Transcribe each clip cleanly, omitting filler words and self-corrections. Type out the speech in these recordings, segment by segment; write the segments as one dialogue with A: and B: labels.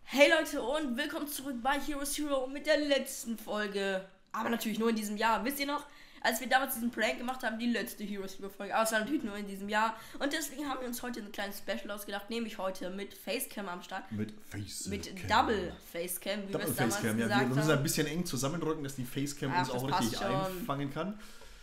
A: Hey Leute und willkommen zurück bei Hero Zero mit der letzten Folge. Aber natürlich nur in diesem Jahr. Wisst ihr noch, als wir damals diesen Prank gemacht haben, die letzte Hero Zero Folge. Aber es war natürlich nur in diesem Jahr. Und deswegen haben wir uns heute ein kleines Special ausgedacht. Nämlich heute mit Facecam am Start.
B: Mit Facecam.
A: Mit Double Facecam, wie wir es damals
B: Facecam,
A: gesagt
B: ja. Wir
A: haben.
B: müssen ein bisschen eng zusammendrücken, dass die Facecam uns auch richtig einfangen kann.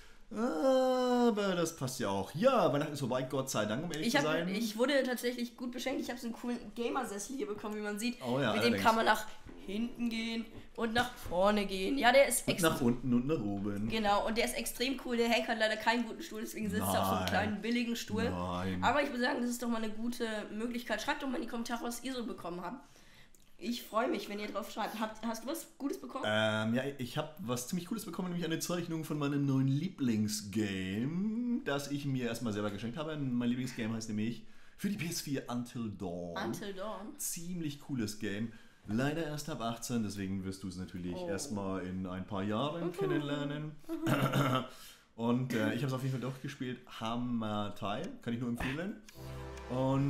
B: Aber das passt ja auch. Ja, Weihnachten ist vorbei, Gott sei Dank, um ehrlich zu sein.
A: Ich wurde tatsächlich gut beschenkt. Ich habe so einen coolen Gamer-Sessel hier bekommen, wie man sieht.
B: Oh ja,
A: mit dem kann man nach hinten gehen und nach vorne gehen. Ja, der ist
B: nach unten und nach oben.
A: Genau, und der ist extrem cool. Der Hank hat leider keinen guten Stuhl, deswegen sitzt er auf so einem kleinen, billigen Stuhl.
B: Nein.
A: Aber ich würde sagen, das ist doch mal eine gute Möglichkeit. Schreibt doch mal in die Kommentare, was ihr so bekommen habt. Ich freue mich, wenn ihr drauf schreibt. Hast du was Gutes bekommen?
B: Ja, ich habe was ziemlich Cooles bekommen, nämlich eine Zeichnung von meinem neuen Lieblingsgame, das ich mir erstmal selber geschenkt habe. Mein Lieblingsgame heißt nämlich für die PS4 Until Dawn.
A: Until Dawn?
B: Ziemlich cooles Game. Leider erst ab 18, deswegen wirst du es natürlich erstmal in ein paar Jahren kennenlernen. Und ich habe es auf jeden Fall durchgespielt. Hammer Teil, kann ich nur empfehlen. Und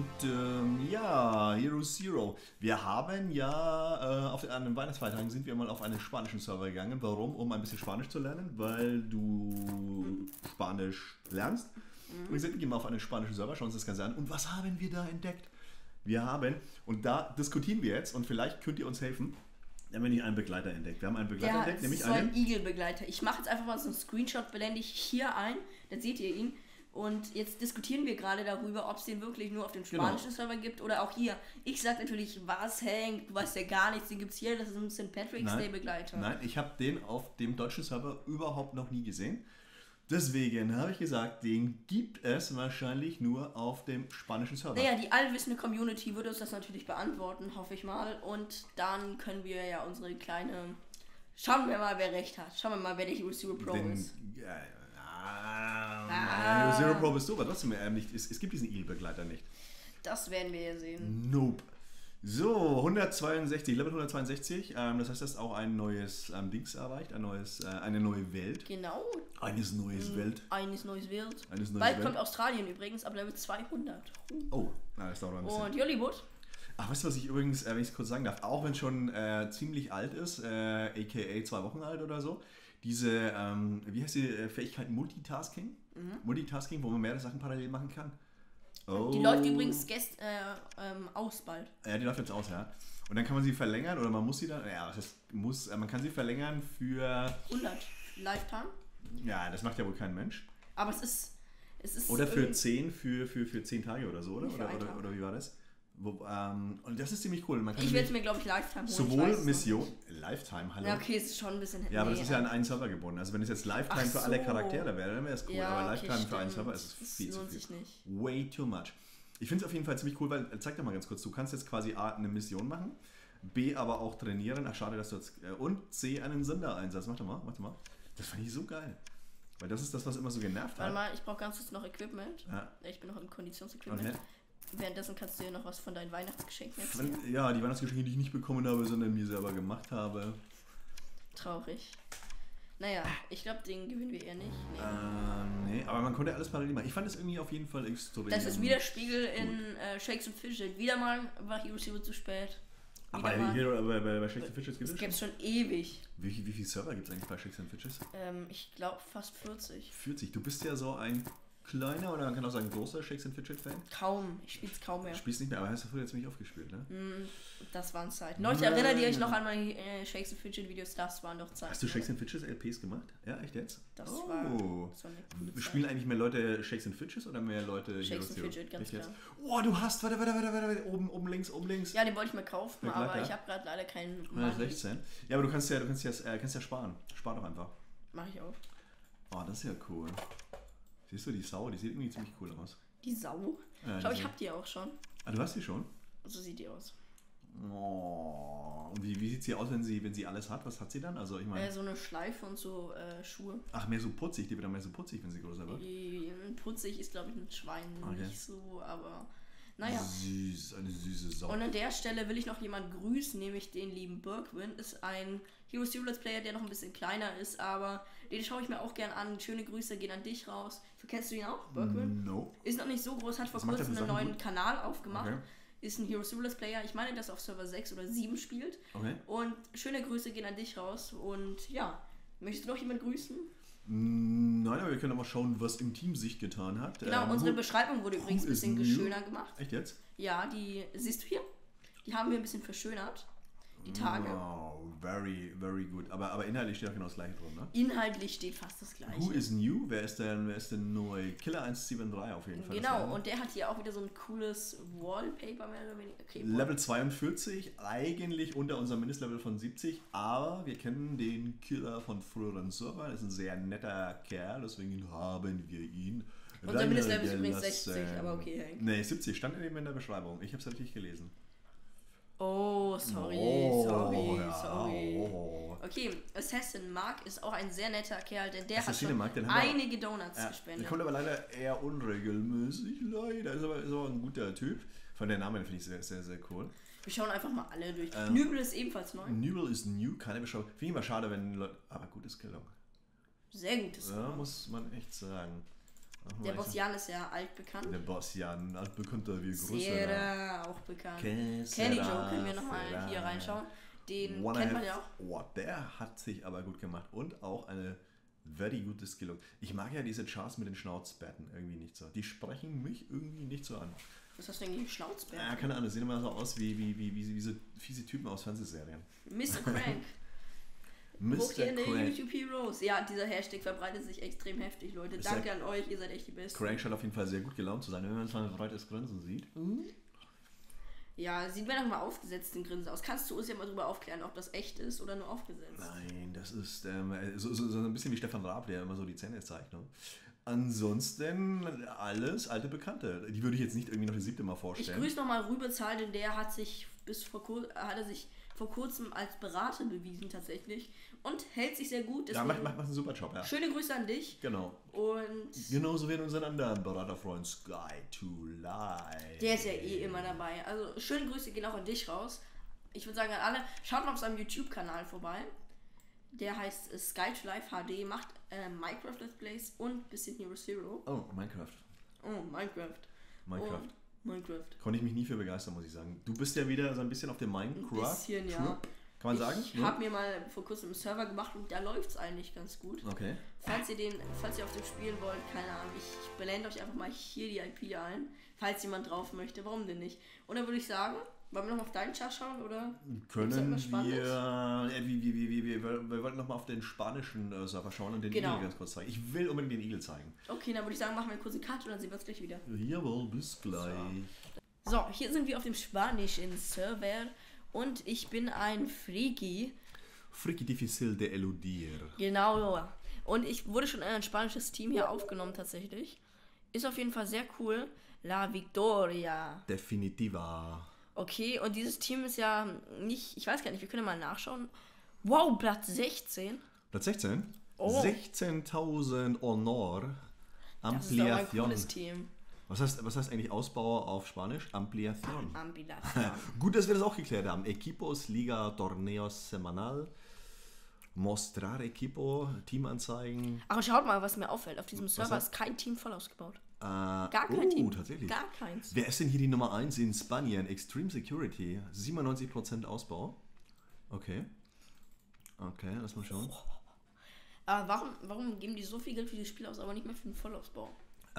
B: ja, Hero Zero. Wir haben ja an den Weihnachtsfeiertagen sind wir mal auf einen spanischen Server gegangen. Warum? Um ein bisschen Spanisch zu lernen, weil du Spanisch lernst. Und wir sind immer auf einen spanischen Server, schauen uns das Ganze an. Und was haben wir da entdeckt? Wir haben, und da diskutieren wir jetzt, und vielleicht könnt ihr uns helfen, dann haben wir einen Begleiter entdeckt. Wir haben einen Begleiter entdeckt, nämlich einen
A: Igel-Begleiter. Ich mache jetzt einfach mal so einen Screenshot, blende ich hier ein, dann seht ihr ihn. Und jetzt diskutieren wir gerade darüber, ob es den wirklich nur auf dem spanischen Server gibt oder auch hier. Ich sag natürlich, was hängt, du weißt ja gar nichts, den gibt es hier, das ist ein St. Patrick's Day Begleiter.
B: Nein, ich habe den auf dem deutschen Server überhaupt noch nie gesehen. Deswegen habe ich gesagt, den gibt es wahrscheinlich nur auf dem spanischen Server.
A: Naja, die allwissende Community würde uns das natürlich beantworten, hoffe ich mal. Und dann können wir ja unsere kleine... Schauen wir mal, wer recht hat. Schauen wir mal, wer der Hero Zero Pro ist.
B: Hero Zero Pro bist du, aber trotzdem nicht. Es gibt diesen Igel-Begleiter nicht.
A: Das werden wir ja sehen.
B: Nope. So, 162, Level 162, das heißt, das ist auch ein neues Dings erreicht, eine neue Welt.
A: Genau.
B: Eines neues Welt.
A: Eines neues Welt.
B: Bald
A: kommt Australien übrigens, ab Level 200.
B: Oh, das dauert ein bisschen.
A: Und Hollywood.
B: Ach, weißt du, was ich übrigens, wenn ich es kurz sagen darf, auch wenn es schon ziemlich alt ist, aka 2 Wochen alt oder so, diese, wie heißt die Fähigkeit Multitasking? Multitasking, wo man mehrere Sachen parallel machen kann. Oh.
A: Die läuft übrigens aus bald.
B: Ja, die läuft jetzt aus, ja. Und dann kann man sie verlängern oder man muss sie dann, ja, das heißt, man kann sie verlängern für
A: 100 Lifetime.
B: Ja, das macht ja wohl kein Mensch.
A: Aber es ist
B: oder für 10, für 10 Tage oder so, oder? Oder wie war das? Und das ist ziemlich cool.
A: Ich werde es mir, glaube ich, Lifetime holen.
B: Sowohl Mission... Lifetime, hallo?
A: Ja, okay, ist schon ein bisschen...
B: Ja, aber das ist ja an einen Server gebunden. Also wenn es jetzt Lifetime für alle Charaktere wäre, dann wäre es cool.
A: Ja,
B: aber
A: okay,
B: Lifetime für einen Server ist es viel zu viel.
A: Sich nicht.
B: Way too much. Ich finde es auf jeden Fall ziemlich cool, weil, zeig doch mal ganz kurz, du kannst jetzt quasi A, eine Mission machen, B, aber auch trainieren. Ach, schade, dass du jetzt... Und C, einen Sendereinsatz. Mach doch mal. Das fand ich so geil. Weil das ist das, was immer so genervt hat.
A: Warte mal, ich brauche ganz kurz noch Equipment. Ja. Ich bin noch im Konditionsequipment. Okay. Währenddessen kannst du dir noch was von deinen Weihnachtsgeschenken erzählen.
B: Ja, die Weihnachtsgeschenke, die ich nicht bekommen habe, sondern mir selber gemacht habe.
A: Traurig. Naja, ich glaube, den gewinnen wir eher nicht.
B: Nee, aber man konnte alles parallel machen. Ich fand es irgendwie auf jeden Fall extrem.
A: Das ist wieder Spiegel in Shakes and Fidget. Wieder mal war Hero Zero zu spät.
B: Aber bei Shakes and Fidget gibt es
A: schon? Schon ewig.
B: Wie viele Server gibt es eigentlich bei Shakes and Fidget?
A: Ich glaube fast 40.
B: 40? Du bist ja so ein kleiner oder man kann auch sagen großer Shakes and Fidget Fan?
A: Kaum, ich spiel's kaum mehr.
B: Spielst nicht mehr, aber hast du früher jetzt nicht aufgespielt, ne?
A: Das waren Zeiten. Leute, erinnert ihr euch noch an meine Shakes and Fidget Videos? Das waren doch Zeiten.
B: Hast du Shakes and Fidget LPs gemacht? Ja, echt jetzt?
A: Das war eine coole Zeit.
B: Spielen eigentlich mehr Leute Shakes and Fidget oder mehr Leute
A: Shakes and Fidget, ganz klar.
B: Oh, du hast, warte, oben links.
A: Ja, den wollte ich mir kaufen, aber ich habe gerade leider keinen
B: Money. 16. Ja, aber du kannst ja sparen. Spar doch einfach.
A: Mach ich auch.
B: Oh, das ist ja cool. Siehst du, die Sau, die sieht irgendwie ziemlich cool aus.
A: Die Sau? Ja, ich glaube, ich hab die auch schon.
B: Ah, du hast die schon?
A: So sieht die aus.
B: Oh. Und wie sieht sie aus, wenn sie alles hat? Was hat sie dann? Also ich meine.
A: So eine Schleife und so Schuhe.
B: Ach, mehr so putzig, die wird dann mehr so putzig, wenn sie größer wird.
A: Putzig ist, glaube ich, ein Schwein nicht so, aber. Naja.
B: Süß, eine süße Sau.
A: Und an der Stelle will ich noch jemanden grüßen, nämlich den lieben Birkwin. Ist ein Hero Zero Let's Player, der noch ein bisschen kleiner ist, aber den schaue ich mir auch gern an. Schöne Grüße gehen an dich raus. Kennst du ihn auch, Birkwin?
B: No.
A: Ist noch nicht so groß, hat vor kurzem einen neuen Kanal aufgemacht. Okay. ist ein Hero Zero Let's Player. Ich meine, dass er auf Server 6 oder 7 spielt.
B: Okay.
A: Und schöne Grüße gehen an dich raus. Und ja, möchtest du noch jemanden grüßen?
B: Nein, aber wir können mal schauen, was im Team sich getan hat.
A: Genau, unsere Beschreibung wurde übrigens ein bisschen schöner gemacht.
B: Echt jetzt?
A: Ja, die siehst du hier? Die haben wir ein bisschen verschönert. Die Tage.
B: Wow, very, very good. Aber inhaltlich steht auch genau das gleiche drin, ne?
A: Inhaltlich steht fast das gleiche.
B: Who is new? Wer ist denn neu? Killer 173 auf jeden Fall.
A: Genau, und der hat hier auch wieder so ein cooles Wallpaper mehr oder weniger. Okay,
B: Level 42, eigentlich unter unserem Mindestlevel von 70, aber wir kennen den Killer von früheren Servern. Das ist ein sehr netter Kerl, deswegen haben wir ihn.
A: Unser Mindestlevel ist übrigens 60, aber okay, Hank.
B: Nee, 70 stand eben in der Beschreibung. Ich habe es natürlich gelesen.
A: Oh, sorry. Okay, Assassin Mark ist auch ein sehr netter Kerl, denn der hat schon einige Donuts gespendet.
B: Der kommt aber leider eher unregelmäßig, leider. Ist aber ein guter Typ. Von der Namen finde ich sehr, sehr, sehr cool.
A: Wir schauen einfach mal alle durch. Nübel ist ebenfalls neu.
B: Nübel ist new, keine Beschreibung. Finde ich immer schade, wenn Leute... Aber gutes Killung.
A: Sehr gutes Killung.
B: Ja, muss man echt sagen.
A: Der Boss Jan ist ja altbekannt.
B: Der Boss Jan, altbekannter wie Grüße.
A: Sera, auch bekannt. Kenny Joe können wir nochmal hier reinschauen. Den kennt man ja auch.
B: Oh, der hat sich aber gut gemacht. Und auch eine very gute Skillung. Ich mag ja diese Chars mit den Schnauzbärten irgendwie nicht so. Die sprechen mich irgendwie nicht so an.
A: Was hast du denn gegen Schnauzbärte?
B: Ja, keine Ahnung. Sehen immer so aus wie so fiese Typen aus Fernsehserien.
A: Mr. Crank. Hochgehende YouTube Heroes. Ja, dieser Hashtag verbreitet sich extrem heftig, Leute. Danke an euch, ihr seid echt die Besten.
B: Crank scheint auf jeden Fall sehr gut gelaunt zu sein, wenn man so ein breites Grinsen sieht.
A: Ja, sieht mir doch mal aufgesetzt den Grinsen aus. Kannst du uns ja mal drüber aufklären, ob das echt ist oder nur aufgesetzt?
B: Nein, das ist so ein bisschen wie Stefan Raab, der immer so die Zähne zeigt. Ne? Ansonsten alles alte Bekannte. Die würde ich jetzt nicht irgendwie noch die 7. Mal vorstellen.
A: Ich grüße nochmal Rübezahl, denn der hat sich vor kurzem als Berater bewiesen tatsächlich und hält sich sehr gut.
B: Ja, macht einen super Job, ja.
A: Schöne Grüße an dich.
B: Genau.
A: Und
B: genauso wie an unseren anderen Beraterfreund Sky to Live.
A: Der ist ja eh immer dabei. Also schöne Grüße gehen auch an dich raus. Ich würde sagen an alle, schaut mal auf seinem YouTube-Kanal vorbei. Der heißt Sky to Live HD, macht Minecraft Let's Plays und ein bisschen Hero Zero.
B: Oh, Minecraft.
A: Minecraft.
B: Konnte ich mich nie für begeistern, muss ich sagen. Du bist ja wieder so ein bisschen auf dem Minecraft.
A: Ein bisschen, ja.
B: Kann man sagen?
A: Ich habe mir mal vor kurzem einen Server gemacht und da läuft es eigentlich ganz gut.
B: Okay.
A: Falls ihr auf dem spielen wollt, keine Ahnung, ich blende euch einfach mal hier die IP ein, falls jemand drauf möchte, warum denn nicht? Und dann würde ich sagen, wollen wir noch mal auf deinen Chart schauen oder?
B: Können wir wollten noch mal auf den spanischen Server schauen und den Igel ganz kurz zeigen. Ich will unbedingt den Igel zeigen.
A: Okay, dann würde ich sagen, machen wir einen kurzen Cut und dann sehen wir uns gleich wieder.
B: Jawohl, bis gleich.
A: So, hier sind wir auf dem spanischen Server und ich bin ein Friki.
B: Friki difícil de eludir.
A: Genau, und ich wurde schon in ein spanisches Team hier aufgenommen tatsächlich. Ist auf jeden Fall sehr cool. La Victoria.
B: Definitiva.
A: Okay, und dieses Team ist ja nicht, ich weiß gar nicht, wir können mal nachschauen. Wow, Platz 16.
B: Platz 16? Oh. 16.000 Honor. Ampliación.
A: Das ist doch ein cooles Team.
B: Was heißt eigentlich Ausbau auf Spanisch? Ampliación.
A: Ampliación.
B: Gut, dass wir das auch geklärt haben. Equipos, Liga, Torneos, Semanal. Mostrar Equipo, Teamanzeigen.
A: Aber schaut mal, was mir auffällt. Auf diesem Server ist kein Team voll ausgebaut. Gar kein Team.
B: Tatsächlich.
A: Gar keins.
B: Wer ist denn hier die Nummer 1 in Spanien? Extreme Security. 97% Ausbau. Okay, lass mal schauen.
A: Warum geben die so viel Geld für die Spiele aus, aber nicht mehr für den Vollausbau?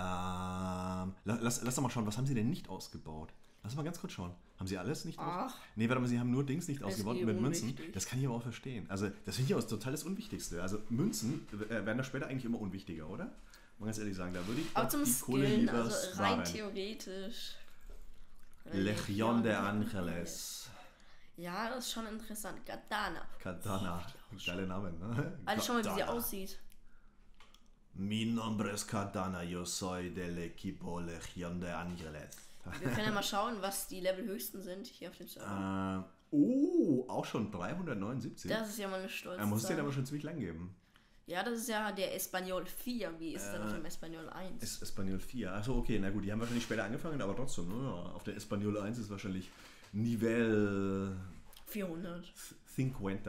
B: Lass doch mal schauen, was haben sie denn nicht ausgebaut? Lass mal ganz kurz schauen. Haben sie alles nicht ausgebaut?
A: Ach.
B: Nee, warte mal, sie haben nur Dings nicht ausgebaut mit Münzen. Das kann ich aber auch verstehen. Also, das finde ich auch total das Unwichtigste. Also, Münzen werden da später eigentlich immer unwichtiger, oder? Mal ganz ehrlich sagen, da würde ich
A: auch zum
B: die Kohle
A: Skillen,
B: lieber
A: also rein theoretisch.
B: Legión de Ángeles.
A: Ja, das ist schon interessant. Katana.
B: Geile Namen, ne?
A: Also schau mal, wie sie aussieht.
B: Mi nombre es Katana, yo soy del equipo Legión de Ángeles.
A: Wir können ja mal schauen, was die Level höchsten sind hier auf dem Server.
B: Auch schon 379.
A: Das ist ja mal eine stolze
B: muss es
A: Zahl.
B: den aber schon ziemlich lang geben.
A: Ja, das ist ja der Espanyol 4. Wie ist denn auf dem Espanyol 1?
B: Espanyol 4. Achso, okay, na gut, die haben wahrscheinlich später angefangen, aber trotzdem, ja, auf der Espanyol 1 ist wahrscheinlich Nivel
A: 400.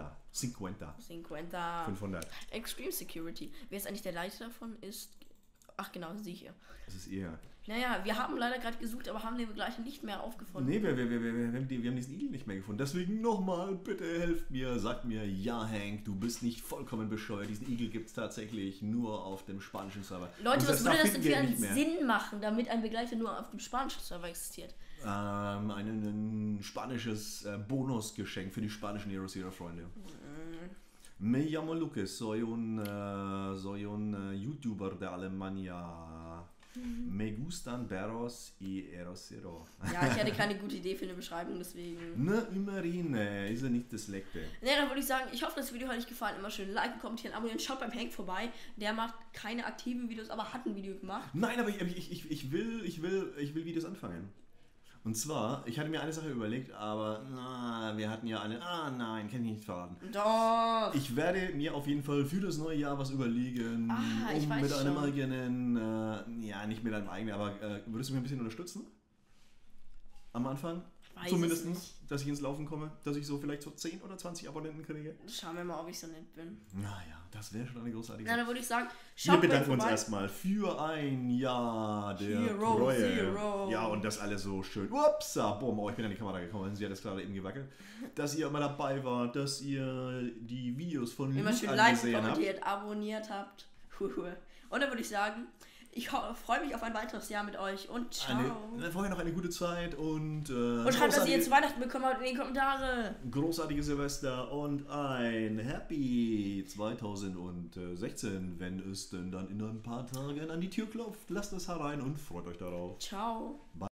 B: 50. 500.
A: Extreme Security. Wer ist eigentlich der Leiter davon? Ist Ach genau, sie hier.
B: Das ist ihr.
A: Naja, wir haben leider gerade gesucht, aber haben den gleich nicht mehr aufgefunden.
B: Nee, wir haben diesen Igel nicht mehr gefunden. Deswegen nochmal, bitte helft mir, sagt mir, ja Hank, du bist nicht vollkommen bescheuert. Diesen Igel gibt es tatsächlich nur auf dem spanischen Server.
A: Leute, was würde das denn für einen Sinn machen, damit ein Begleiter nur auf dem spanischen Server existiert?
B: Ein spanisches Bonusgeschenk für die spanischen Hero Zero Freunde. Me llamo Lucas, soy un YouTuber de Alemania. Me gustan perros y Hero Zero.
A: Ja, ich hatte keine gute Idee für eine Beschreibung, deswegen.
B: Ne, immerhin, ist er nicht das Leckte.
A: Ne, dann würde ich sagen, ich hoffe, das Video hat euch gefallen. Immer schön liken, kommentieren, abonnieren. Schaut beim Hank vorbei. Der macht keine aktiven Videos, aber hat ein Video gemacht.
B: Nein, aber ich will Videos anfangen. Und zwar, ich hatte mir eine Sache überlegt, aber wir hatten ja eine. Nein, kann ich nicht verraten.
A: Doch.
B: Ich werde mir auf jeden Fall für das neue Jahr was überlegen,
A: ich weiß
B: mit einem
A: schon.
B: eigenen, nicht mit einem eigenen, aber würdest du mir ein bisschen unterstützen? Am Anfang?
A: Weiß
B: Zumindest,
A: es nicht.
B: dass ich ins Laufen komme, dass ich so vielleicht so 10 oder 20 Abonnenten kriege.
A: Schauen wir mal, ob ich so nett bin.
B: Naja, das wäre schon eine großartige
A: Na,
B: Sache.
A: dann würde ich sagen,
B: Wir
A: schaut bei
B: bedanken uns
A: vorbei.
B: erstmal für ein Jahr der
A: Hero
B: Treue.
A: Zero.
B: Ja, und das alles so schön. Upsa, boom, ich bin an die Kamera gekommen, sie hat das gerade eben gewackelt. Dass ihr immer dabei wart, dass ihr die Videos von
A: Immer
B: Luke
A: schön like,
B: angesehen habt.
A: kommentiert, abonniert habt. Und dann würde ich sagen, ich freue mich auf ein weiteres Jahr mit euch und ciao.
B: Vorher noch eine gute Zeit und
A: schreibt, was ihr jetzt Weihnachten bekommen habt in die Kommentare.
B: Großartige Silvester und ein Happy 2016, wenn es denn dann in ein paar Tagen an die Tür klopft. Lasst es herein und freut euch darauf.
A: Ciao.
B: Bye.